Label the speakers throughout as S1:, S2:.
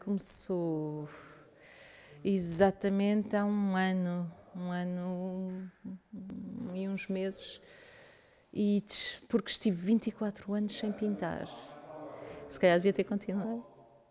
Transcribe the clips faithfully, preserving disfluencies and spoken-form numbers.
S1: começou exatamente há um ano, um ano e uns meses, e porque estive vinte e quatro anos sem pintar. Se calhar devia ter continuado.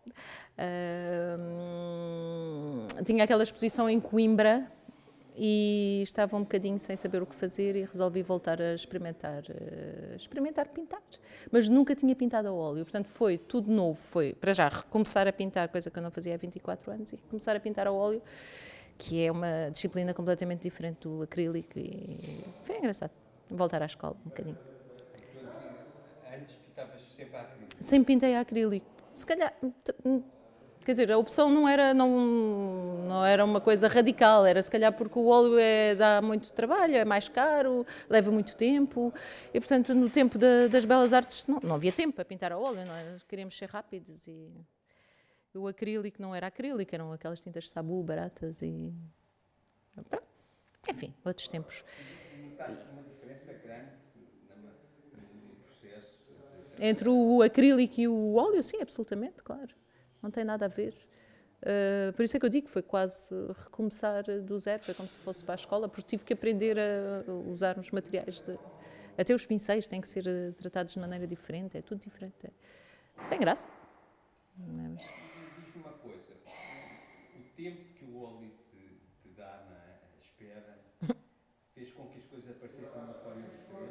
S1: Uh, tinha aquela exposição em Coimbra e estava um bocadinho sem saber o que fazer e resolvi voltar a experimentar, uh, experimentar pintar. Mas nunca tinha pintado a óleo, portanto foi tudo novo, foi para já recomeçar a pintar, coisa que eu não fazia há vinte e quatro anos, e começar a pintar a óleo, que é uma disciplina completamente diferente do acrílico, e foi engraçado voltar à escola um bocadinho.
S2: Antes pintavas sempre a acrílico?
S1: Sempre pintei a acrílico. Se calhar, quer dizer, a opção não era, não, não era uma coisa radical, era se calhar porque o óleo é, dá muito trabalho, é mais caro, leva muito tempo, e portanto no tempo da, das belas artes não, não havia tempo para pintar a óleo, não é? Queríamos ser rápidos, e o acrílico não era acrílico, eram aquelas tintas de sabu baratas e... Enfim, outros tempos.
S2: Notaste uma diferença grande no processo?
S1: Entre o acrílico e o óleo, sim, absolutamente, claro. Não tem nada a ver. Uh, por isso é que eu digo que foi quase recomeçar do zero, foi como se fosse para a escola, porque tive que aprender a usar os materiais. De, até os pincéis têm que ser tratados de maneira diferente, é tudo diferente. É, tem graça. Mas...
S2: Diz-me uma coisa, o tempo que o óleo te, te dá na espera fez com que as coisas aparecessem de uma forma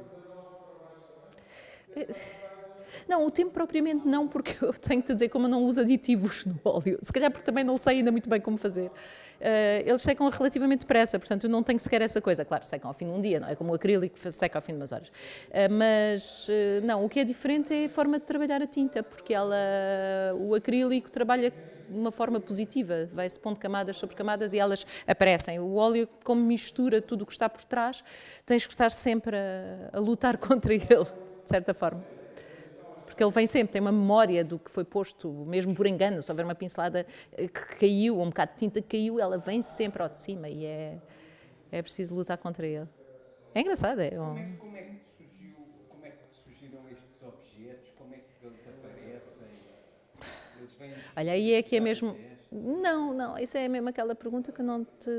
S2: diferente?
S1: Não, o tempo propriamente não, porque eu tenho que te dizer como eu não uso aditivos no óleo. Se calhar porque também não sei ainda muito bem como fazer. Uh, eles secam relativamente depressa, portanto eu não tenho sequer essa coisa. Claro, secam ao fim de um dia, não é como o acrílico que seca ao fim de umas horas. Uh, mas, uh, não, o que é diferente é a forma de trabalhar a tinta, porque ela, o acrílico trabalha de uma forma positiva, vai-se pondo camadas sobre camadas e elas aparecem. O óleo, como mistura tudo o que está por trás, tens que estar sempre a, a lutar contra ele, de certa forma. Porque ele vem sempre, tem uma memória do que foi posto, mesmo por engano, se houver uma pincelada que caiu, ou um bocado de tinta que caiu, ela vem sempre ao de cima e é, é preciso lutar contra ele. É engraçado, é um...
S2: Como é, como é que te surgiu, como é que te surgiram estes objetos? Como é que eles aparecem? Eles vêm...
S1: Olha, aí é que é mesmo... Não, não, isso é mesmo aquela pergunta que eu não te...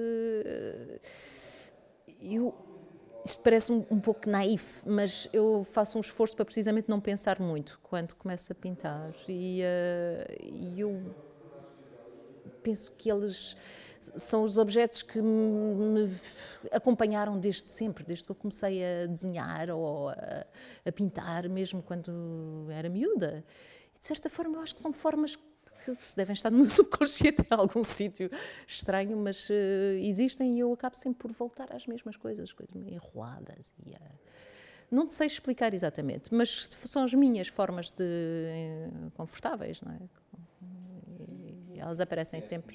S1: Eu... Isto parece um, um pouco naif, mas eu faço um esforço para precisamente não pensar muito quando começo a pintar. E uh, eu penso que eles são os objetos que me acompanharam desde sempre, desde que eu comecei a desenhar ou a, a pintar, mesmo quando era miúda. E, de certa forma, eu acho que são formas que devem estar no meu subconsciente em algum sítio estranho, mas uh, existem, e eu acabo sempre por voltar às mesmas coisas, coisas meio enroladas. E, uh, não te sei explicar exatamente, mas são as minhas formas de uh, confortáveis, não é? E, e elas aparecem sempre.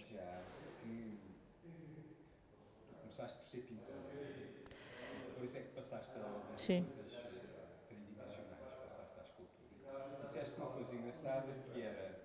S2: Começaste por ser pintora, depois é que passaste a algumas
S1: Sim.
S2: coisas tridimensionais, passaste à escultura. E disseste uma coisa engraçada que era,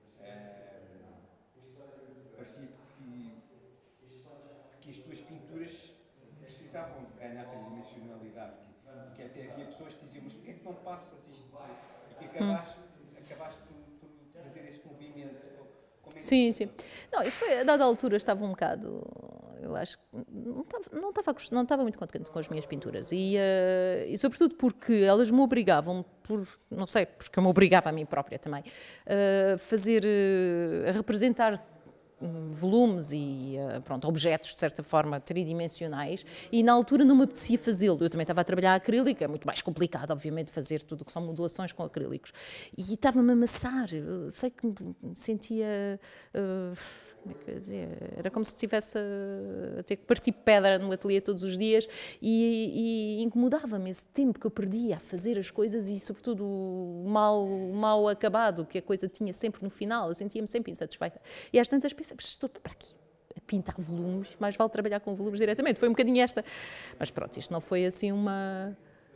S2: parecia que, que as tuas pinturas precisavam ganhar tridimensionalidade, e que até havia pessoas que diziam, mas porquê é que não passas isto? E que acabaste, hum. acabaste por, por fazer esse movimento. Como é que
S1: sim, sim. Não, isso foi, a dada altura estava um bocado, eu acho que não estava, não estava, não estava muito contente com as minhas pinturas e, uh, e sobretudo porque elas me obrigavam, por, não sei, porque eu me obrigava a mim própria também, a uh, fazer, uh, a representar volumes e pronto, objetos de certa forma tridimensionais, e na altura não me apetecia fazê-lo. Eu também estava a trabalhar acrílico, é muito mais complicado obviamente fazer tudo o que são modulações com acrílicos, e estava-me a amassar. Eu sei que me sentia uh, como é que eu dizer? Era como se estivesse a, a ter que partir pedra no ateliê todos os dias, e, e incomodava-me esse tempo que eu perdia a fazer as coisas, e sobretudo o mal, o mal acabado que a coisa tinha sempre no final. Eu sentia-me sempre insatisfeita, e às tantas pensei, mas estou para aqui a pintar volumes, mais vale trabalhar com volumes diretamente. Foi um bocadinho esta, mas pronto, isto não foi assim uma...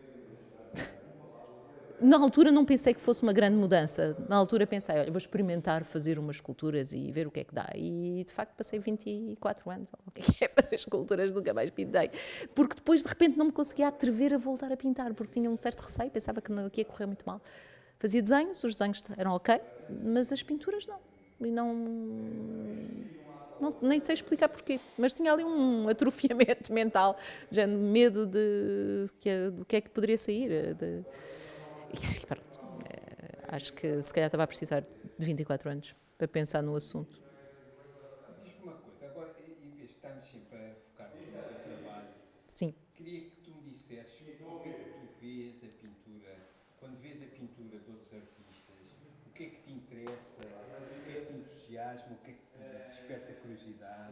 S1: Na altura não pensei que fosse uma grande mudança. Na altura pensei, olha, vou experimentar fazer umas esculturas e ver o que é que dá. E de facto passei vinte e quatro anos, o que é que é fazer esculturas, nunca mais pintei. Porque depois de repente não me conseguia atrever a voltar a pintar, porque tinha um certo receio, pensava que, não, que ia correr muito mal. Fazia desenhos, os desenhos eram ok, mas as pinturas não. e não, não nem sei explicar porquê, mas tinha ali um atrofiamento mental, já medo de, de do que é que poderia sair. De, e pronto, acho que se calhar estava a precisar de vinte e quatro anos para pensar no assunto.
S2: Diz-me uma coisa, agora, em vez de estarmos sempre a focar-nos no teu trabalho,
S1: Sim.
S2: queria que tu me dissesses como é que tu vês a pintura, quando vês a pintura de outros artistas, o que é que te interessa, o que é que te entusiasma, o que é que te desperta curiosidade?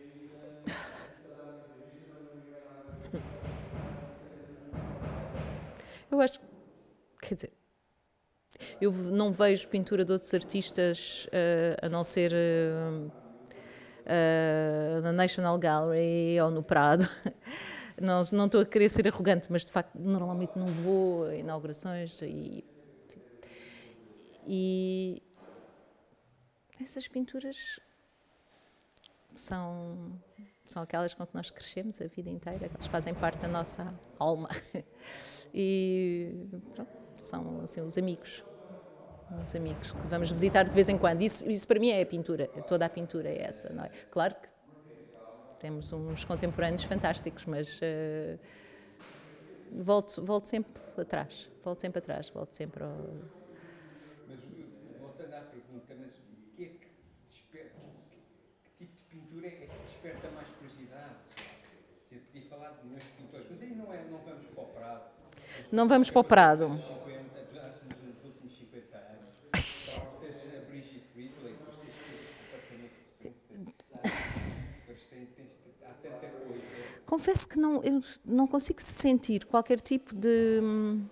S1: Eu acho, quer dizer, eu não vejo pintura de outros artistas uh, a não ser uh, uh, na National Gallery ou no Prado. Não, não estou a querer ser arrogante, mas de facto normalmente não vou a inaugurações e, e essas pinturas são, são aquelas com que nós crescemos a vida inteira, elas fazem parte da nossa alma e pronto, são assim os amigos, os amigos que vamos visitar de vez em quando. Isso, isso para mim é a pintura, toda a pintura é essa, não é? Claro que temos uns contemporâneos fantásticos, mas uh, volto, volto sempre atrás, volto sempre atrás, volto sempre ao...
S2: Mas voltando à pergunta, mas o que é que desperta, que, que tipo de pintura é que desperta mais curiosidade? Você podia falar de meus pintores, mas aí não, é, não vamos para o Prado.
S1: Não vamos para o Prado.
S2: Nos últimos cinquenta anos, tens a Brigitte Ridley, depois tens completamente há tanta coisa.
S1: Confesso que não, eu não consigo sentir qualquer tipo de,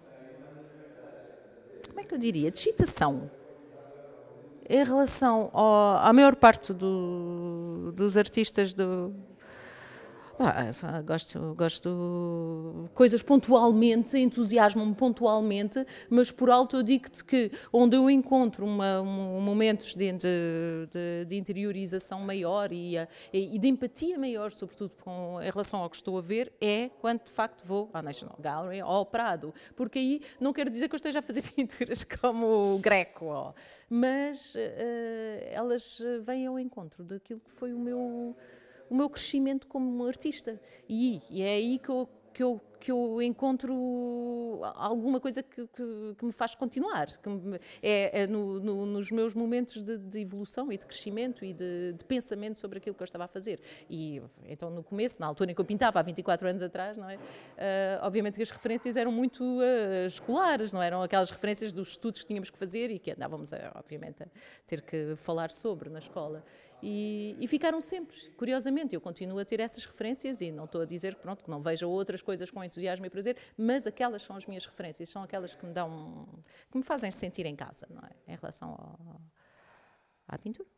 S1: como é que eu diria, de excitação em relação ao, à maior parte do, dos artistas do... Ah, gosto, gosto coisas pontualmente, entusiasmam-me pontualmente, mas por alto eu digo-te que onde eu encontro uma, um, momentos de, de, de interiorização maior e, e de empatia maior, sobretudo com, em relação ao que estou a ver, é quando de facto vou à National Gallery ou ao Prado, porque aí não quero dizer que eu esteja a fazer pinturas como o Greco, ó, mas uh, elas vêm ao encontro daquilo que foi o meu... o meu crescimento como artista. E, e é aí que eu, que eu, que eu encontro alguma coisa que, que, que me faz continuar. Que me, é é no, no, nos meus momentos de, de evolução e de crescimento e de, de pensamento sobre aquilo que eu estava a fazer. E então, no começo, na altura em que eu pintava, há vinte e quatro anos atrás, não é? Uh, obviamente que as referências eram muito uh, escolares, não eram aquelas referências dos estudos que tínhamos que fazer e que andávamos, a, obviamente, a ter que falar sobre na escola. E, e ficaram sempre, curiosamente, eu continuo a ter essas referências e não estou a dizer pronto, que não vejo outras coisas com entusiasmo e prazer, mas aquelas são as minhas referências, são aquelas que me dão, que me fazem sentir em casa, não é? Em relação ao, à pintura.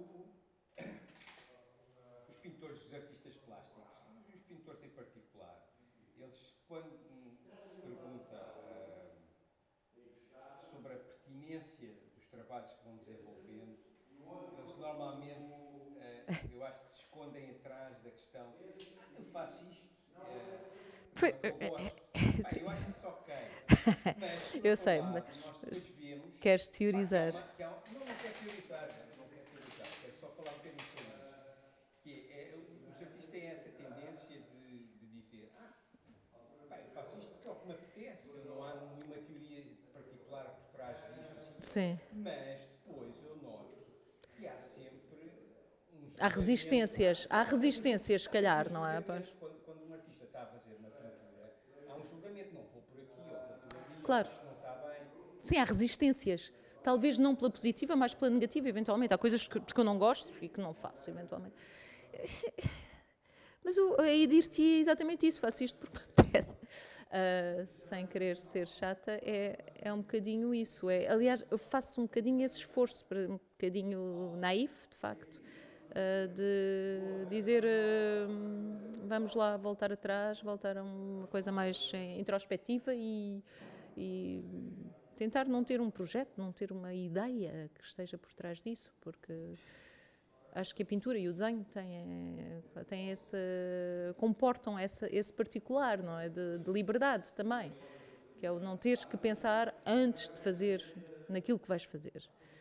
S2: Os pintores, os artistas plásticos, os pintores em particular, eles quando se pergunta uh, sobre a pertinência dos trabalhos que vão desenvolvendo, eles normalmente, uh, eu acho que se escondem atrás da questão, ah, eu faço isto, uh, eu gosto, ah, eu acho isso ok, mas
S1: eu sei,
S2: lado,
S1: mas
S2: nós vemos,
S1: queres teorizar?
S2: Pá, que há uma, que há, não, não quero teorizar, não quero teorizar, quero só falar um bocadinho sobre isso, que é, é, os artistas têm essa tendência de, de dizer, ah, pá, eu faço isto porque é o que me apetece, não há nenhuma teoria particular por trás disto, assim.
S1: Sim.
S2: Mas depois eu noto que há sempre uns...
S1: Há resistências, há resistências, se calhar, não é? Pois.
S2: Quando, quando um artista está a fazer uma pintura, há um julgamento, não vou por aqui ou vou por ali,
S1: claro.
S2: Isto não está bem.
S1: Sim, há resistências. Talvez não pela positiva, mas pela negativa, eventualmente. Há coisas que, que eu não gosto e que não faço, eventualmente. Mas eu, aí dir-te exatamente isso, faço isto porque me apetece. Uh, sem querer ser chata, é, é um bocadinho isso. É, aliás, eu faço um bocadinho esse esforço, um bocadinho naif, de facto, uh, de dizer, uh, vamos lá voltar atrás, voltar a uma coisa mais introspectiva e, e tentar não ter um projeto, não ter uma ideia que esteja por trás disso, porque... acho que a pintura e o desenho têm, têm esse, comportam esse, esse particular, não é? De, de liberdade também, que é o não teres que pensar antes de fazer naquilo que vais fazer.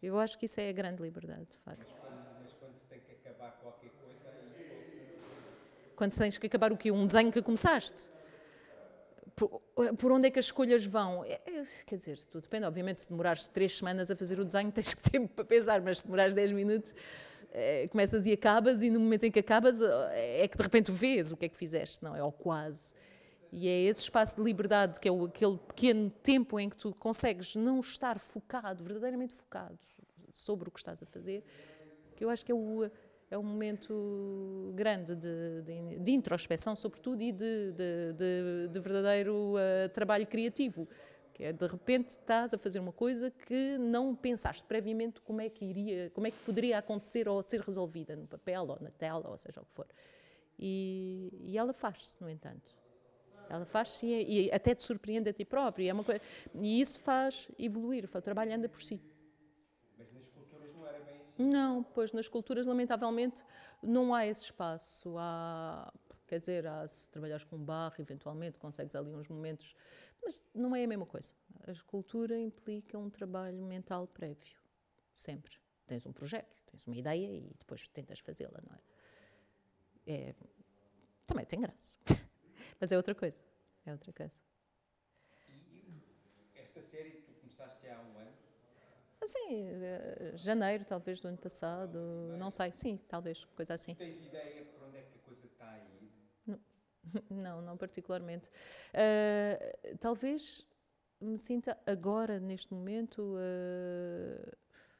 S1: Eu acho que isso é a grande liberdade, de facto.
S2: Mas quando se tem que acabar qualquer coisa, aí
S1: Quando tens que acabar o quê? Um desenho que começaste? Por, por onde é que as escolhas vão? É, é, quer dizer, tudo depende. Obviamente, se demorares três semanas a fazer o desenho, tens que ter tempo para pensar, mas se demorares dez minutos, é, começas e acabas, e no momento em que acabas, é que de repente vês o que é que fizeste, não é? Ou quase. E é esse espaço de liberdade, que é o, aquele pequeno tempo em que tu consegues não estar focado, verdadeiramente focado, sobre o que estás a fazer, que eu acho que é o, é um momento grande de, de, de introspeção, sobretudo, e de, de, de, de verdadeiro uh, trabalho criativo. Que é, de repente, estás a fazer uma coisa que não pensaste previamente como é que iria, como é que poderia acontecer ou ser resolvida no papel, ou na tela, ou seja o que for. E, e ela faz-se, no entanto. Ela faz-se e, e até te surpreende a ti próprio. É uma coisa, e isso faz evoluir, o trabalho anda por si.
S2: Mas nas culturas não era bem assim?
S1: Não, pois nas culturas, lamentavelmente, não há esse espaço. Há, quer dizer, há, se trabalhares com barro, eventualmente consegues ali uns momentos, mas não é a mesma coisa. A escultura implica um trabalho mental prévio, sempre. Tens um projeto, tens uma ideia e depois tentas fazê-la, não é? É também tem graça. Mas é outra coisa, é outra coisa.
S2: E esta série que tu começaste há um ano?
S1: Sim, janeiro, talvez, do ano passado, não sei, sim, talvez, coisa assim.
S2: Tens ideia para onde é que a coisa está a ir?
S1: Não, não, não particularmente. Uh, talvez me sinta agora, neste momento, uh,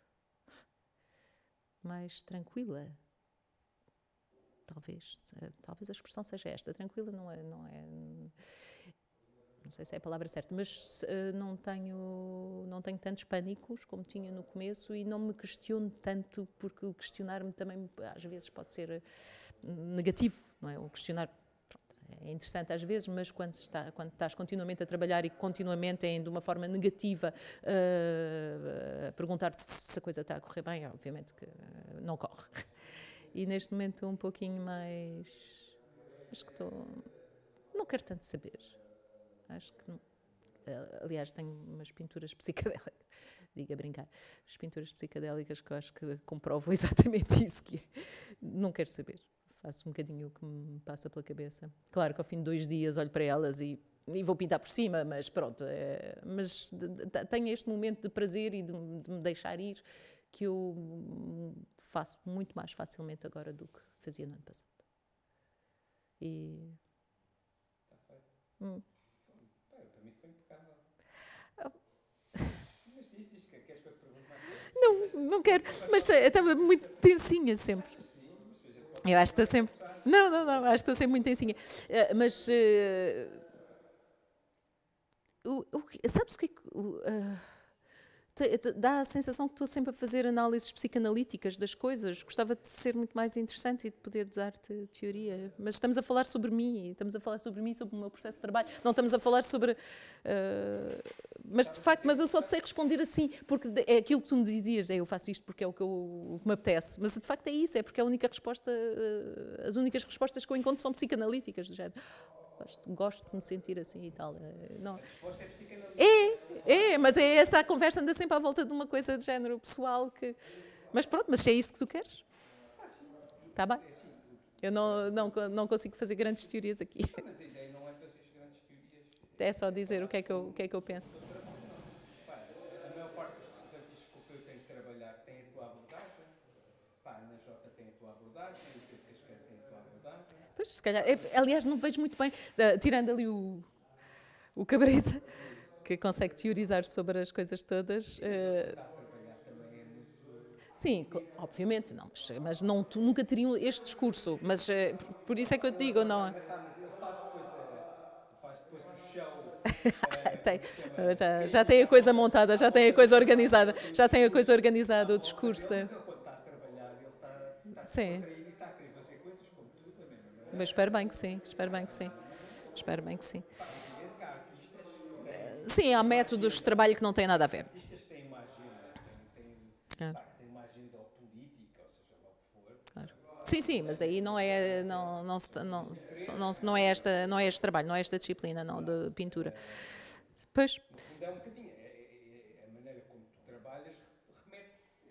S1: mais tranquila. Talvez, talvez a expressão seja esta. Tranquila não é, não é, não sei se é a palavra certa, mas uh, não tenho, não tenho tantos pânicos como tinha no começo e não me questiono tanto, porque o questionar-me também às vezes pode ser negativo, não é? O questionar pronto, é interessante às vezes, mas quando, está, quando estás continuamente a trabalhar e continuamente em, de uma forma negativa uh, a perguntar-te se a coisa está a correr bem, obviamente que não corre. E neste momento estou um pouquinho mais... Acho que estou... Não quero tanto saber. Acho que não. Aliás, tenho umas pinturas psicadélicas. Digo a brincar. As pinturas psicadélicas que eu acho que comprovam exatamente isso, que é, não quero saber. Faço um bocadinho o que me passa pela cabeça. Claro que ao fim de dois dias olho para elas e, e vou pintar por cima, mas pronto. É, mas de, de, tenho este momento de prazer e de, de me deixar ir que eu faço muito mais facilmente agora do que fazia no ano passado. E...
S2: Está feito.
S1: Hum.
S2: Bem, para mim foi impecável.
S1: Oh.
S2: Mas diz, diz, queres que eu te pergunte mais?
S1: Não, não quero, mas eu estava muito tensinha sempre. Eu acho que estou sempre... Não, não, não, acho que estou sempre muito tensinha. Uh, mas... Uh, o, o, sabes o que é que... Uh, dá a sensação que estou sempre a fazer análises psicanalíticas das coisas. Gostava de ser muito mais interessante e de poder dar-te teoria. Mas estamos a falar sobre mim, estamos a falar sobre mim, sobre o meu processo de trabalho. Não estamos a falar sobre... Uh, mas, de facto, mas eu só te sei responder assim, porque é aquilo que tu me dizias, é eu faço isto porque é o que, eu, o que me apetece. Mas, de facto, é isso, é porque a única resposta, uh, as únicas respostas que eu encontro são psicanalíticas, do género. Gosto, gosto de me sentir assim e tal. Não.
S2: A resposta é psicanalítica.
S1: É, é, mas é essa a conversa, anda sempre à volta de uma coisa de género pessoal que... Mas pronto, mas se é isso que tu queres, está bem. Eu não, não, não consigo fazer grandes teorias aqui.
S2: Mas a ideia não é fazer grandes teorias.
S1: É só dizer o que é que eu, o que é que eu penso.
S2: Pá, a maior parte dos estudantes com que eu tenho que trabalhar tem a tua abordagem. Pá, na Jota tem a tua abordagem, o Pedro Casqueiro tem a tua abordagem.
S1: Pois, se calhar. É, aliás, não vejo muito bem, uh, tirando ali o, o cabreta, que consegue teorizar sobre as coisas todas. Uh,
S2: Está a trabalhar também é muito...
S1: sim, obviamente, não, mas, mas não, tu nunca teriam este discurso. Mas uh, por isso é que eu te digo, não é?
S2: Mas ele faz depois, uh, faz depois o show.
S1: Tem, já, já tem a coisa montada, já tem a coisa organizada, já tem a coisa organizada, o discurso.
S2: Mas ele quando está a trabalhar, ele está, está
S1: sim.
S2: contraído e está a querer fazer coisas como tu também, não é?
S1: Mas espero bem que sim, espero bem que sim. Espero bem que sim.
S2: Pá, evidente que há artistas...
S1: Sim, há métodos de trabalho que não têm nada a ver.
S2: Artistas têm uma agenda, têm, têm,
S1: Ah.
S2: pá, têm uma agenda ou política, ou seja lá o que for.
S1: Claro. Sim, sim, mas aí não é, não, não, não, não, não, é esta, não é este trabalho, não é esta disciplina não, de pintura. Pois.
S2: No fundo é um bocadinho, é, é, é a maneira como tu trabalhas remete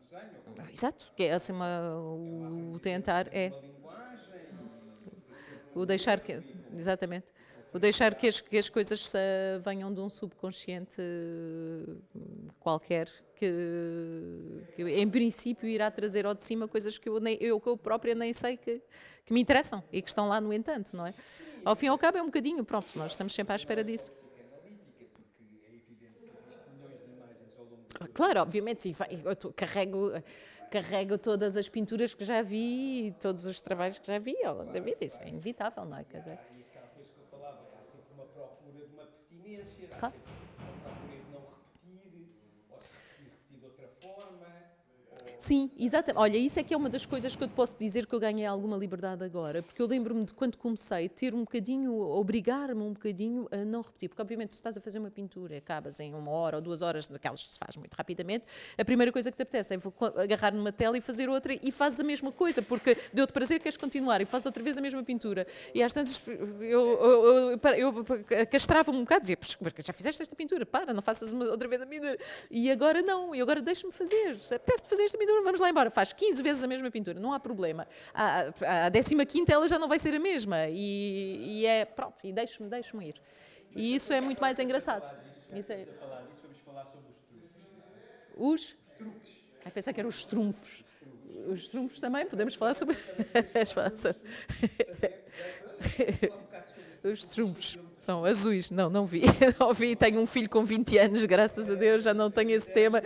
S2: desenho, ou como
S1: Exato, que é assim uma, o, o tentar, é
S2: uma linguagem,
S1: o deixar que, exatamente, o deixar que as, que as coisas se venham de um subconsciente eh, qualquer, que, que em princípio irá trazer ao de cima coisas que eu, nem, eu, que eu própria nem sei que, que me interessam e que estão lá no entanto, não é? Ao fim e ao cabo é um bocadinho, pronto, nós estamos sempre à espera disso.
S2: analítica, porque é evidente que tu viste milhões de imagens ao longo da tua
S1: Claro, obviamente, e vai- eu tô- carrego, carrego todas as pinturas que já vi e todos os trabalhos que já vi ao longo da vida, isso é inevitável, não é? Quer dizer,
S2: vida. E aquela coisa que eu falava, há sempre uma procura de uma pertinência, há
S1: claro.
S2: sempre uma procura de não repetir, ou se repetir, repetir de outra forma, ou
S1: Sim, exatamente. Olha, isso é que é uma das coisas que eu te posso dizer que eu ganhei alguma liberdade agora, porque eu lembro-me de quando comecei ter um bocadinho, obrigar-me um bocadinho a não repetir, porque obviamente se estás a fazer uma pintura, acabas em uma hora ou duas horas, daquelas que se faz muito rapidamente, a primeira coisa que te apetece é vou co- agarrar numa tela e fazer outra e fazes a mesma coisa, porque deu-te prazer, queres continuar e fazes outra vez a mesma pintura. E às tantas eu, eu, eu, eu castrava-me um bocado, dizia, "Pois, porque já fizeste esta pintura, para, não faças uma- outra vez a pintura." E agora não, e agora deixa-me fazer, apetece-te fazer esta pintura, vamos lá embora, faz quinze vezes a mesma pintura, não há problema. A, a décima quinta ela já não vai ser a mesma e, e é, pronto, e deixo-me deixo ir. E isso é muito mais engraçado. Isso é,
S2: a falar disso, vamos falar sobre os truques.
S1: os,
S2: Os truques.
S1: ai, pensei que eram os trunfos. Os trunfos também, podemos falar sobre... falar sobre-
S2: Falar um bocado sobre os
S1: Os trunfos são azuis. Não, não vi. Não vi. Tenho um filho com vinte anos, graças a Deus, já não tenho esse tema.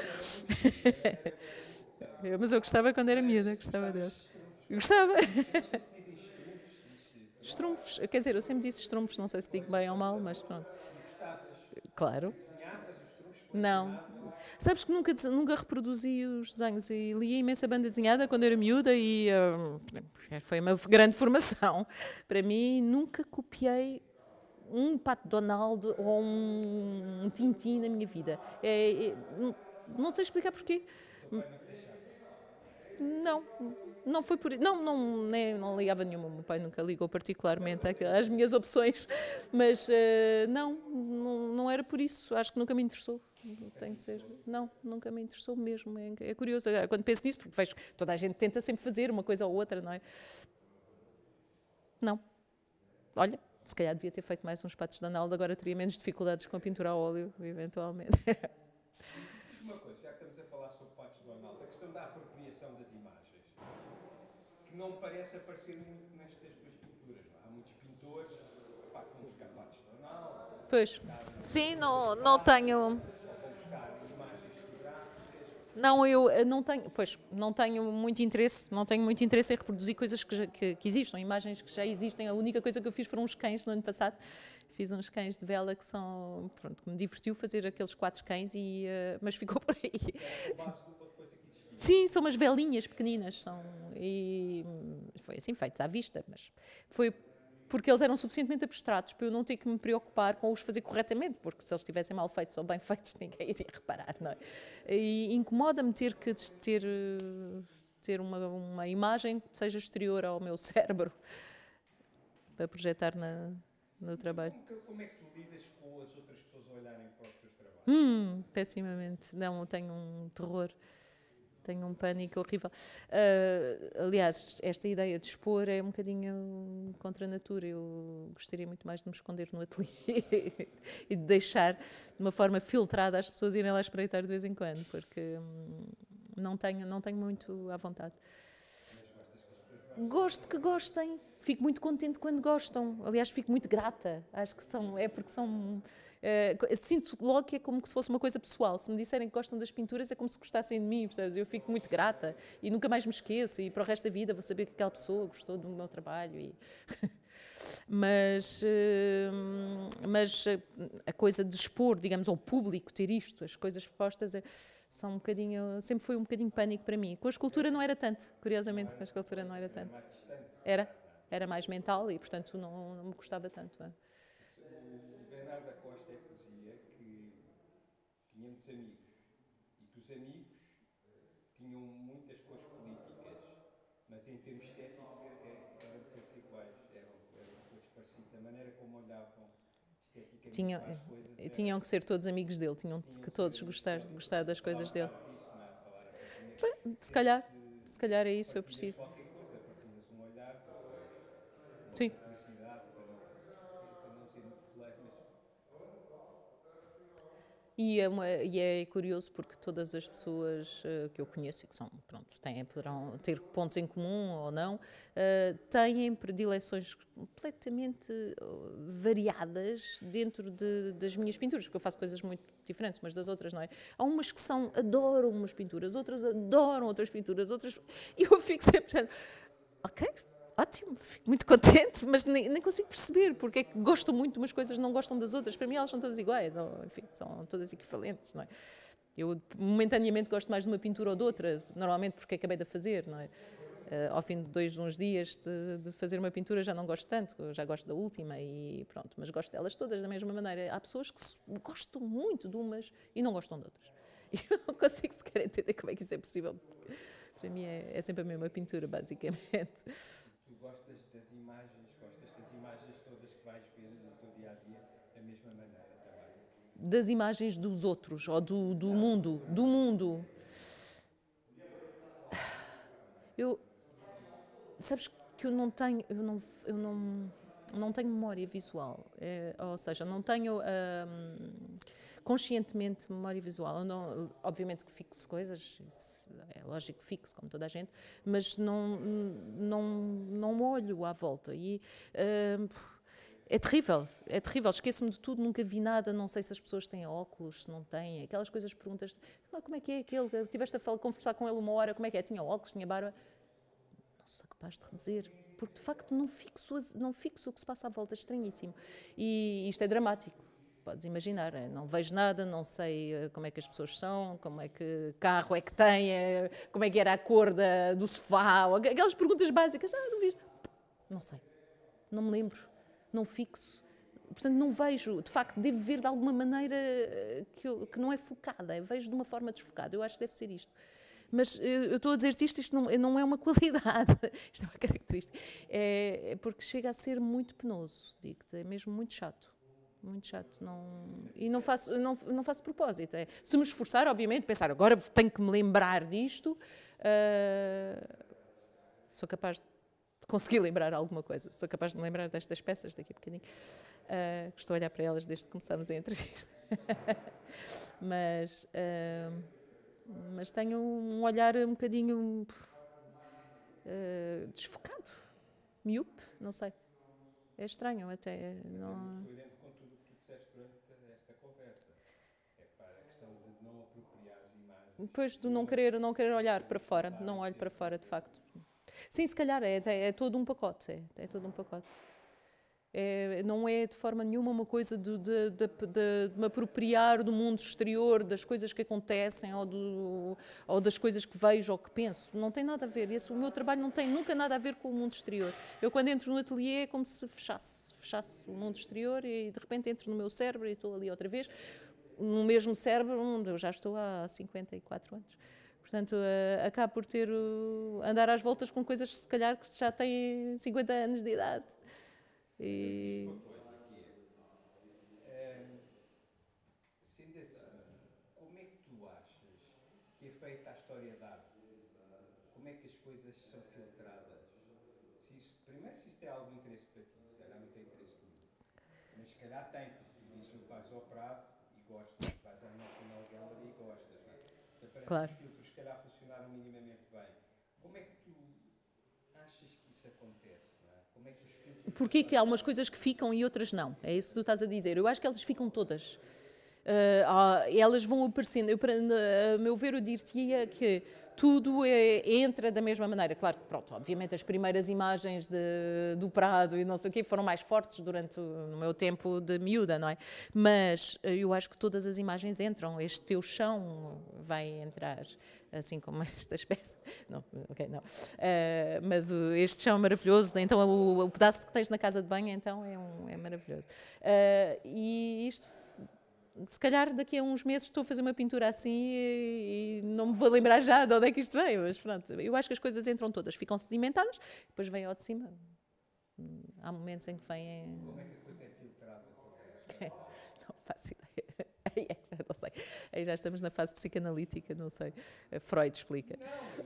S1: Eu- Mas eu gostava quando era miúda, gostava deles. Eu gostava. Estrunfos, quer dizer, eu sempre disse estrunfos, não sei se digo bem ou mal, mas pronto. Claro.
S2: desenhavas, os truques,
S1: Não. Sabes que nunca, dese- nunca reproduzi os desenhos e li a imensa banda desenhada quando era miúda e hum, foi uma grande formação. Para mim, nunca copiei um Pato Donald ou um, um Tintin na minha vida. É- é- não, não sei explicar porquê. Não, não foi por não não nem, não ligava nenhuma. O meu pai nunca ligou particularmente àquela- às minhas opções, mas eh, não, não, não era por isso. Acho que nunca me interessou. Tem de dizer, não, nunca me interessou mesmo. É, é curioso agora, quando penso nisso, porque vejo que toda a gente tenta sempre fazer uma coisa ou outra, não é? Não. Olha, se calhar devia ter feito mais uns patos de Donald, agora teria menos dificuldades com a pintura a óleo, eventualmente.
S2: Diz-me uma coisa, já que estamos a falar sobre Patos Donald, a questão da apropriação das imagens, que não me parece aparecer muito nestas tuas pinturas. Não é? Há muitos pintores pá, que vão buscar Patos Donald,
S1: Pois, sim, não, não tenho.
S2: ou vão buscar imagens fotográficas.
S1: Não, eu eh, não tenho, pois, não tenho muito interesse, não tenho muito interesse em reproduzir coisas que, já, que, que existam, imagens que já existem. A única coisa que eu fiz foram uns cães no ano passado. Fiz uns cães de vela que são, pronto, que me divertiu fazer aqueles quatro cães, e, uh, mas ficou por aí.
S2: Com base de uma coisa que existia.
S1: Sim, são umas velinhas pequeninas, são, e foi assim, feitos à vista, mas foi porque eles eram suficientemente abstratos para eu não ter que me preocupar com os fazer corretamente, porque se eles estivessem mal feitos ou bem feitos, ninguém iria reparar, não é? E incomoda-me ter que ter, ter uma, uma imagem que seja exterior ao meu cérebro para projetar na, no trabalho.
S2: Como, como é que tu lidas com as outras pessoas a olharem para os teus trabalhos?
S1: Hum, pessimamente. Não, tenho um terror. Tenho um pânico horrível. Uh, aliás, esta ideia de expor é um bocadinho contra a natura. Eu gostaria muito mais de me esconder no ateliê e de deixar de uma forma filtrada as pessoas irem lá espreitar de vez em quando, porque hum, não tenho, não tenho muito à vontade. Gosto que gostem, fico muito contente quando gostam. Aliás, fico muito grata. Acho que são, é porque são. Uh, sinto logo que é como se fosse uma coisa pessoal. Se me disserem que gostam das pinturas, é como se gostassem de mim, percebes? Eu fico muito grata e nunca mais me esqueço. E para o resto da vida vou saber que aquela pessoa gostou do meu trabalho. E mas, uh, mas a coisa de expor, digamos, ao público, ter isto, as coisas expostas, é, são um bocadinho, sempre foi um bocadinho pânico para mim. Com a escultura não era tanto, curiosamente, com a escultura não era tanto. Era, era mais mental e, portanto, não, não me gostava tanto. É.
S2: O Bernardo da Costa é que dizia que tinha muitos amigos e que os amigos tinham muitas cores políticas, mas em termos estéticos eram todos iguais, eram, eram todos parecidos. A maneira como olhavam esteticamente
S1: Tinham,
S2: para as coisas era,
S1: tinham que ser todos amigos dele, tinham que todos gostar, gostar das coisas dele.
S2: disso, não é? Falar
S1: Se calhar, se calhar é isso, eu preciso.
S2: Qualquer coisa, partilhas um olhar para
S1: Sim.
S2: publicidade, para não, para não ser muito flex, mas
S1: E é, uma- e é curioso porque todas as pessoas eh, que eu conheço e que são, pronto, têm, poderão ter pontos em comum ou não, eh, têm predileções completamente eh, variadas dentro de- das minhas pinturas, porque eu faço coisas muito diferentes umas das outras, não é? Há umas que são, adoram umas pinturas, outras adoram outras pinturas, outras... E eu fico sempre, dizendo, ok, ótimo, fico muito contente, mas nem, nem consigo perceber porque é que gostam muito de umas coisas e não gostam das outras. Para mim elas são todas iguais, ou enfim, são todas equivalentes, não é? Eu momentaneamente gosto mais de uma pintura ou de outra, normalmente porque acabei de a fazer, não é? Uh, ao fim de dois, uns dias de, de fazer uma pintura já não gosto tanto, eu já gosto da última e pronto, mas gosto delas todas da mesma maneira. Há pessoas que se, gostam muito de umas e não gostam de outras. E eu não consigo sequer entender como é que isso é possível. Para mim é, é sempre a mesma pintura, basicamente.
S2: tu gostas das imagens, gostas das imagens todas que vais ver no teu dia a dia da mesma maneira também.
S1: Das imagens dos outros, ou do, do mundo, do mundo. Eu, sabes que eu não tenho, eu não, eu não, não tenho memória visual, é, ou seja, não tenho hum, conscientemente memória visual. Eu não, obviamente que fixo coisas, é lógico que fixo, como toda a gente, mas não, não, não olho à volta e... Hum, é terrível, é terrível, esqueço-me de tudo, nunca vi nada, não sei se as pessoas têm óculos, se não têm, aquelas coisas, perguntas, como é que é aquele, tiveste a falar, conversar com ele uma hora, como é que é, tinha óculos, tinha barba, não sou capaz de dizer, porque de facto não fixo, não fixo o que se passa à volta, é estranhíssimo, e isto é dramático, podes imaginar, não vejo nada, não sei como é que as pessoas são, como é que carro é que têm, como é que era a cor da, do sofá, aquelas perguntas básicas, ah, não vi, não sei, não me lembro. Não fixo. Portanto, não vejo. De facto, devo ver de alguma maneira que, eu, que não é focada. Eu vejo de uma forma desfocada. Eu acho que deve ser isto. Mas eu estou a dizer-te isto, isto não, não é uma qualidade. Isto é uma característica. É, é porque chega a ser muito penoso, digo-te. É mesmo muito chato. Muito chato. Não, e não faço, não, não faço de propósito. É, se me esforçar, obviamente, pensar agora tenho que me lembrar disto, uh, sou capaz de consegui lembrar alguma coisa. Sou capaz de me lembrar destas peças daqui a bocadinho. Uh, estou a olhar para elas desde que começámos a entrevista. mas, uh, mas tenho um olhar um bocadinho uh, desfocado, miúpe, não sei. É estranho até. Não...
S2: Coerente com tudo o que tu disseste durante esta conversa. É para a questão de não apropriar as imagens.
S1: Depois de não querer, não querer olhar para fora. Não olho para fora, de facto. Sim, se calhar é, é, é todo um pacote, é, é todo um pacote. É, não é de forma nenhuma uma coisa de, de, de, de, de me apropriar do mundo exterior, das coisas que acontecem ou, do, ou das coisas que vejo ou que penso. Não tem nada a ver. Esse, o meu trabalho não tem nunca nada a ver com o mundo exterior. Eu, quando entro no ateliê, é como se fechasse, fechasse o mundo exterior e de repente entro no meu cérebro e estou ali outra vez, no mesmo cérebro onde eu já estou há cinquenta e quatro anos. Portanto, uh, acabo por ter uh, andar às voltas com coisas se calhar que já têm cinquenta anos de idade. E...
S2: Uma coisa que é, um, sendo assim, como é que tu achas que é feita a história da arte? Como é que as coisas são filtradas? Se isso, primeiro, se isto é algo de interesse para ti, se calhar não tem interesse nenhum. Mas se calhar tem, porque tu dizes que vais ao Prado e gostas, vais à National Gallery e gostas, não é? Então, parece
S1: Claro.
S2: que os filtros se calhar funcionaram minimamente bem. Como é que tu achas que isso acontece? Não é? Como é que os filtros...
S1: Porquê que há umas coisas que ficam e outras não? É isso que tu estás a dizer. Eu acho que elas ficam todas. Uh, elas vão aparecendo. Eu, para, a meu ver, eu diria que tudo é, entra da mesma maneira. Claro que, pronto, obviamente as primeiras imagens de, do Prado e não sei o quê foram mais fortes durante o no meu tempo de miúda, não é? Mas eu acho que todas as imagens entram. Este teu chão vai entrar, assim como estas peças. Não, ok, não. Uh, mas o, este chão é maravilhoso. Então o, o pedaço que tens na casa de banho, então, é, um, é maravilhoso. Uh, e isto... Se calhar daqui a uns meses estou a fazer uma pintura assim e, e não me vou lembrar já de onde é que isto veio, mas pronto, eu acho que as coisas entram todas, ficam sedimentadas, depois vêm ao de cima. Há momentos em que vêm...
S2: Como é que a coisa é filtrada?
S1: Não faço ideia. Aí é que já não sei. Aí já estamos na fase psicanalítica, não sei. Freud explica.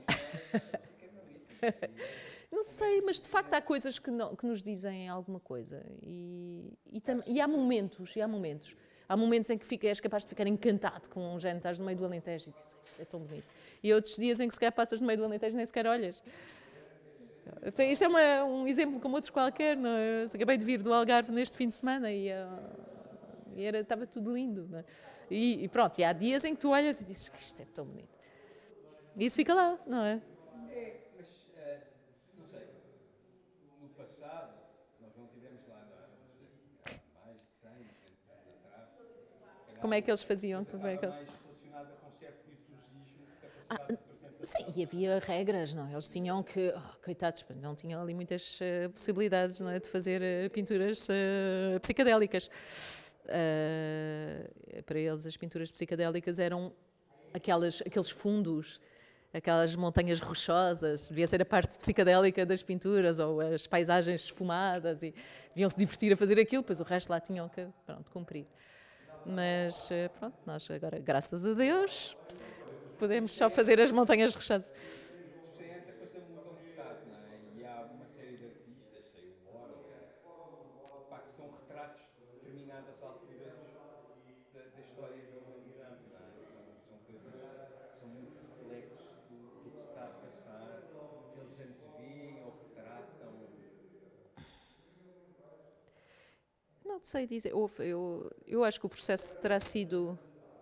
S1: Não sei, mas de facto há coisas que, não, que nos dizem alguma coisa. E, e, tam, e há momentos, e há momentos. Há momentos em que fica, és capaz de ficar encantado com um género, estás no meio do Alentejo e dizes, isto é tão bonito. E outros dias em que se calhar passas no meio do Alentejo e nem sequer olhas. Isto é uma, um exemplo como outros qualquer. Não é? Eu acabei de vir do Algarve neste fim de semana e, uh, e era, estava tudo lindo. Não é? e, e pronto, e há dias em que tu olhas e dizes que isto é tão bonito. E isso fica lá, não é?
S2: É, mas, uh, não sei, no passado, nós não tivemos lá há mais de cem, duzentos anos atrás.
S1: Como é que eles faziam? Como é que eles...
S2: mais relacionado com certo virtuosismo,
S1: Ah,
S2: capacidade de apresentação.
S1: sim, e havia regras, não? Eles tinham que, oh, coitados, não tinham ali muitas uh, possibilidades, não é, de fazer uh, pinturas uh, psicadélicas. Uh, para eles, as pinturas psicadélicas eram aquelas, aqueles fundos, aquelas montanhas rochosas, devia ser a parte psicadélica das pinturas, ou as paisagens esfumadas, e deviam se divertir a fazer aquilo, pois o resto lá tinham que, pronto, cumprir. Mas, uh, pronto, nós agora, graças a Deus, podemos só fazer as montanhas rochosas.
S2: Os cem anos a coisa muda um bocado, não é? E há uma série de artistas, sei, o Boro, pá, que são retratos de determinadas alturas da, da história da humanidade, não é? São, são coisas que são muito reflexos do, do que se está a passar, que eles antevêem ou retratam.
S1: Não sei dizer, eu, eu, eu acho que o processo terá sido,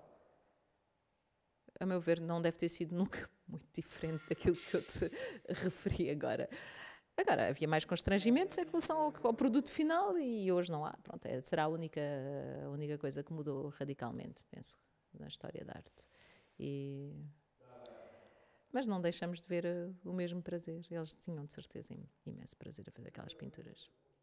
S1: a meu ver, não deve ter sido nunca muito diferente daquilo que eu te referi agora. Agora, havia mais constrangimentos em relação ao, ao produto final e hoje não há. Pronto, é, será a única, a única coisa que mudou radicalmente, penso, na história da arte. E... Mas não deixamos de ver uh, o mesmo prazer. Eles tinham, de certeza, imenso prazer a fazer aquelas pinturas.